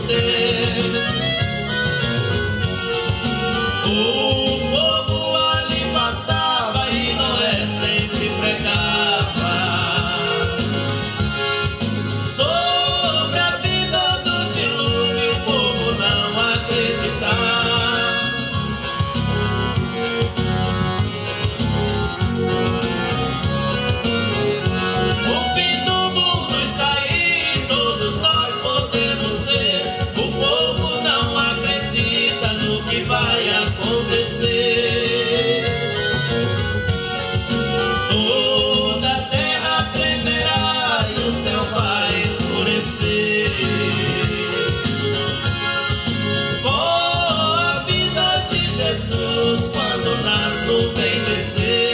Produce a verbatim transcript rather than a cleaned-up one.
poder. O povo ali passava e Noé sempre pregava sobre a vida do dilúvio. O povo não acreditava. O fim do mundo está aí, todos nós podemos ver. O povo não acredita no que vai acontecer. Toda a terra tremerá e o céu vai escurecer. Com a vida de Jesus, quando nas nuvens descer.